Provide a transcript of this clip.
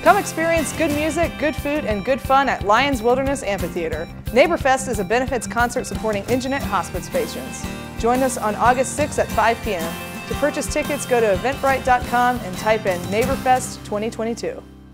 Come experience good music, good food, and good fun at Lions Wilderness Amphitheater. Neighborfest is a benefits concert supporting indigent hospice patients. Join us on August 6th at 5 p.m. To purchase tickets, go to eventbrite.com and type in Neighborfest 2022.